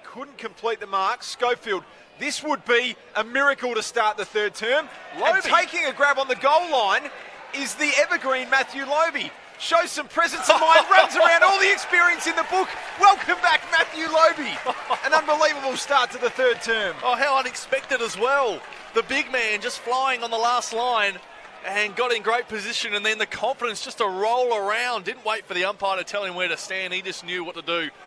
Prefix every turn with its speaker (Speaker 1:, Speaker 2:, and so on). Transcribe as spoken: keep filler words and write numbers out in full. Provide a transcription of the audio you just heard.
Speaker 1: couldn't complete the mark. Schofield, this would be a miracle to start the third term.
Speaker 2: Lobbe.
Speaker 1: And taking a grab on the goal line is the evergreen Matthew Lobbe. Shows some presence of mind, runs around, all the experience in the book. Welcome back, Matthew Lobbe. An unbelievable start to the third term.
Speaker 2: Oh, how unexpected as well. The big man just flying on the last line and got in great position, and then the confidence just to roll around. Didn't wait for the umpire to tell him where to stand. He just knew what to do.